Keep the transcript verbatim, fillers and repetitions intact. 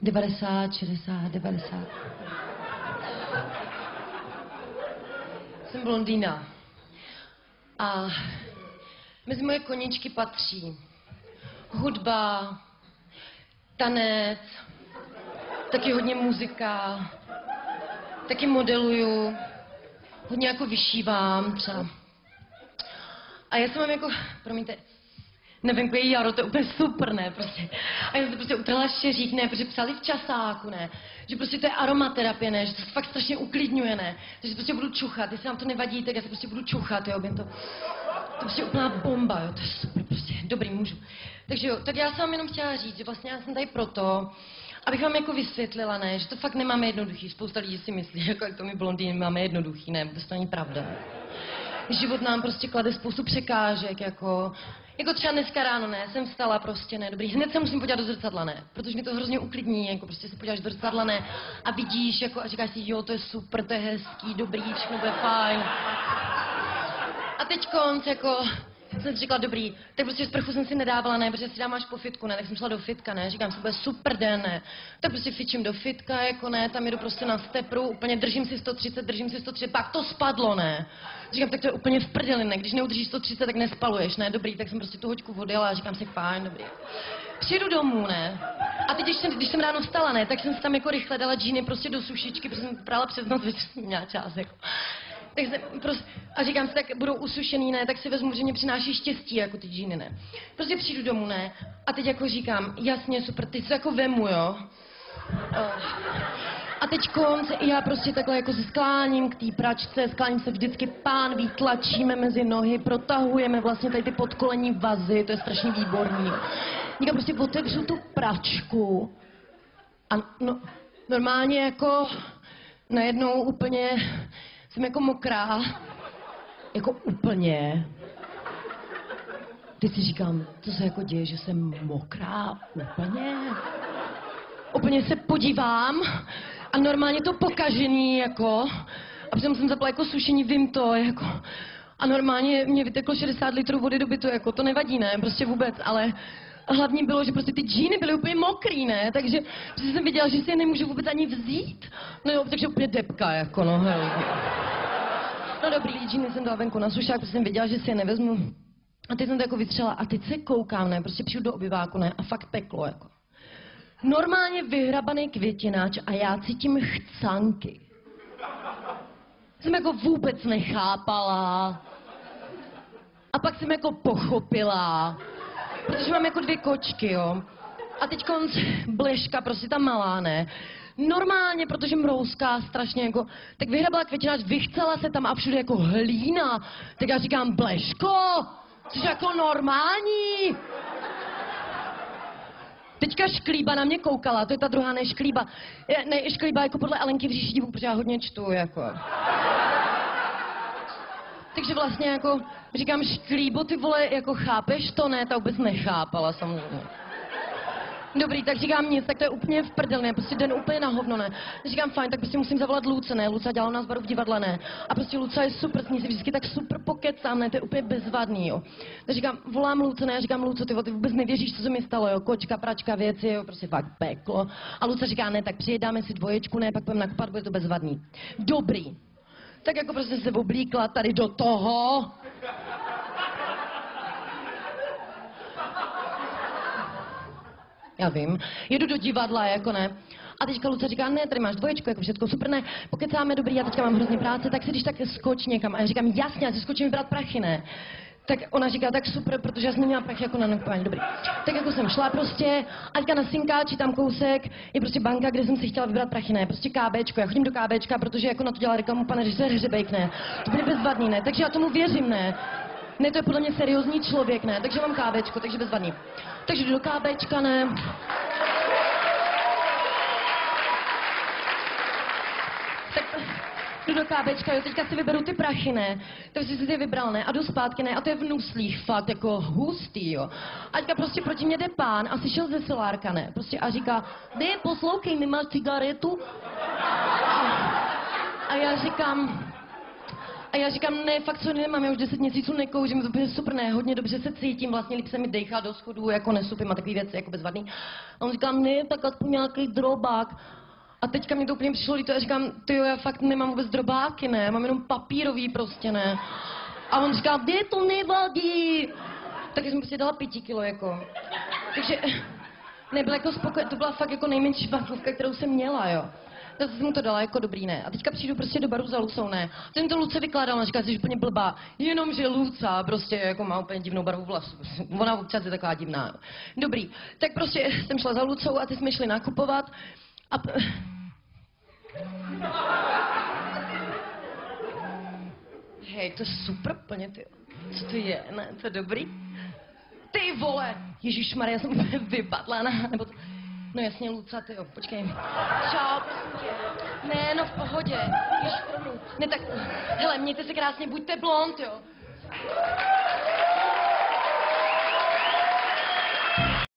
devadesát, šedesát, devadesát. Jsem blondýna. A mezi moje koníčky patří hudba, tanec, taky hodně muzika, taky modeluju, hodně jako vyšívám třeba. A já jsem mám jako, promiňte, nevím, jako je jaro, to je úplně super, ne, prostě. A já jsem to prostě utrhla šeřík, ne, protože psali v časáku, ne, že prostě to je aromaterapie, ne, že to fakt strašně uklidňuje, ne, takže prostě budu čuchat, jestli vám to nevadí, tak já se prostě budu čuchat, jo, během to, to prostě úplná bomba, jo, to je super, prostě, dobrý, můžu. Takže jo, tak já jsem vám jenom chtěla říct, že vlastně já jsem tady proto, abych vám jako vysvětlila, ne, že to fakt nemáme jednoduchý, spousta lidí si myslí, jako jak to my blondýny máme jednoduchý, ne, vůbec to není pravda. Život nám prostě klade spoustu překážek, jako, jako třeba dneska ráno, ne, jsem vstala prostě, ne, dobrý, hned se musím podívat do zrcadla, ne, protože mi to hrozně uklidní, jako prostě se podíváš do zrcadla, ne, a vidíš, jako, a říkáš si, jo, to je super, to je hezký, dobrý, všechno bude fajn. A teď konc, jako, jsem si říkala, dobrý, tak prostě sprchu jsem si nedávala, ne, protože si dám až po fitku, ne, tak jsem šla do fitka, ne, říkám si, bude super den, ne, tak prostě fičím do fitka, jako ne, tam jedu prostě na stepru, úplně držím si sto třicet, držím si sto třicet, pak to spadlo, ne, říkám, tak to je úplně v prdeli, ne, když neudržíš sto třicet, tak nespaluješ, ne, dobrý, tak jsem prostě tu hoďku odjela a říkám si, fajn, dobrý. Přijedu domů, ne, a teď, když jsem, když jsem ráno vstala, ne, tak jsem si tam jako rychle dala džíny prostě do sušičky, protože jsem prala přes noc, večer jsem měla čas, jako. Tak se, prostě, a říkám si, tak budou usušený, ne, tak si vezmu, že mě přináší štěstí, jako ty džíny, ne. Prostě přijdu domů, ne, a teď jako říkám, jasně, super, teď se jako vemu, jo. A teď konc, já prostě takhle jako se skláním k té pračce, skláním se vždycky pánví, tlačíme mezi nohy, protahujeme vlastně tady ty podkolení vazy, to je strašně výborný. Někam prostě otevřu tu pračku a no, normálně jako najednou úplně jsem jako mokrá, jako úplně. Teď si říkám, co se jako děje, že jsem mokrá úplně. Úplně se podívám a normálně to pokažený, jako. A přitom jsem zapala jako sušení, vím to, jako. A normálně mě vyteklo šedesát litrů vody do bytu, jako, to nevadí, ne, prostě vůbec, ale hlavní bylo, že prostě ty džíny byly úplně mokrý, ne, takže prostě jsem viděla, že si je nemůžu vůbec ani vzít. No jo, takže úplně depka, jako, no, hej. No dobrý, džíny jsem dala venku na sušák, protože jsem věděla, že si je nevezmu. A teď jsem to jako vytřela a teď se koukám, ne, prostě přijdu do obyváku, ne, a fakt peklo, jako. Normálně vyhrabaný květináč a já cítím chcanky. Jsem jako vůbec nechápala. A pak jsem jako pochopila, protože mám jako dvě kočky, jo. A teď konc Bleška, prostě ta malá, ne. Normálně, protože mrouzká strašně jako, tak vyhrabala květináč, vychcela se tam a všude jako hlína. Tak já říkám, Bleško, jsi jako normální. Teďka Šklíba na mě koukala, to je ta druhá, ne Šklíba. Ne, Šklíba jako podle Alenky v říši divů, protože já hodně čtu, jako. Takže vlastně jako, říkám, Šklíbo, ty vole, jako chápeš to? Ne, ta vůbec nechápala samozřejmě. Dobrý, tak říkám nic, tak to je úplně v prdelně, prostě den úplně na hovno, ne. Říkám fajn, tak prostě musím zavolat Luce, ne, Luca dělala nás baru v divadle, ne. A prostě Luca je super, s ní si vždycky tak super pokecám, ne, to je úplně bezvadný, jo. Tak říkám, volám Luce, ne, říkám, Luco, ty, ty vůbec nevěříš, co se mi stalo, jo, kočka, pračka, věci, jo, prostě fakt peklo. A Luce říká, ne, tak přijedáme si dvoječku, ne, pak půjdeme nakupat, bude to bezvadný. Dobrý. Tak jako prostě se oblíkla tady do toho. Já vím, jedu do divadla, jako ne. A teďka Luce říká, ne, tady máš dvoječku, jako všechno super, ne, pokecáme, dobrý, já teďka mám hrozně práce, tak si když tak skoč někam. A já říkám, jasně, já si skočím vybrat prachy, ne. Tak ona říká, tak super, protože já jsem neměla prachy jako na nakupování, dobrý. Tak jako jsem šla prostě, a teďka na Synkáči, tam kousek, je prostě banka, kde jsem si chtěla vybrat prachy, ne, prostě KBčko, já chodím do KBčka, protože jako na to dělá reklamu pan režisér Hřebejk, ne. To bude bezvadný, ne, takže já tomu věřím, ne. Ne, to je podle mě seriózní člověk, ne, takže mám KBčko, takže bezvadný. Takže jdu do KBčka, ne. Tak jdu do KBčka, jo, teďka si vyberu ty prachy, ne. Tak si si je vybral, ne, a jdu zpátky, ne, a to je v nuslích fakt, jako hustý, jo. A teďka prostě proti mě jde pán a si šel ze solárka, ne, prostě a říká, ne, poslouchej, nemáš cigaretu? A já říkám, A já říkám, ne, fakt co nemám, já už deset měsíců nekouřím, to bude super, ne, hodně dobře se cítím, vlastně líp se mi dejchá do schodů, jako nesupím a takový věci, jako bezvadný. A on říká, ne, tak aspoň nějaký drobák. A teďka mě to úplně přišlo líto a říkám, tyjo, já fakt nemám vůbec drobáky, ne, mám jenom papírový prostě, ne. A on říká, ne, to nevadí. Tak jsem prostě dala pěti kilo, jako. Takže nebyla jako spokojená, to byla fakt jako nejmenší bankovka, kterou jsem měla, jo. Tak jsem mu to dala jako dobrý, ne. A teďka přijdu prostě do baru za Lucou, ne. Jsem to Luce vykládala, a říká, že jsi úplně blbá. Jenomže Luca prostě jako má úplně divnou barvu vlasů. Ona občas je taková divná. Jo. Dobrý, tak prostě jsem šla za Lucou a ty jsme šli nakupovat. A... Hej, to je super plně, ty. Co to je, ne, to je dobrý? Ty vole! Ježišmarja, já jsem úplně vypadlaná, nebo to... No jasně, Luca, ty jo, počkej. Čau, ne, no v pohodě. Ježiš, promiň. Ne, tak, hele, mějte se krásně, buďte blond, jo.